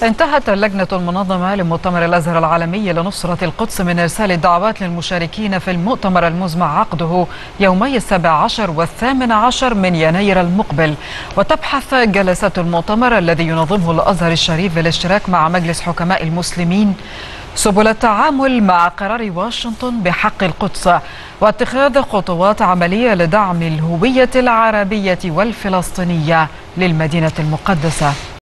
انتهت اللجنة المنظمة لمؤتمر الأزهر العالمي لنصرة القدس من إرسال الدعوات للمشاركين في المؤتمر المزمع عقده يومي 17 و18 من يناير المقبل. وتبحث جلسات المؤتمر الذي ينظمه الأزهر الشريف بالاشتراك مع مجلس حكماء المسلمين سبل التعامل مع قرار واشنطن بحق القدس واتخاذ خطوات عملية لدعم الهوية العربية والفلسطينية للمدينة المقدسة.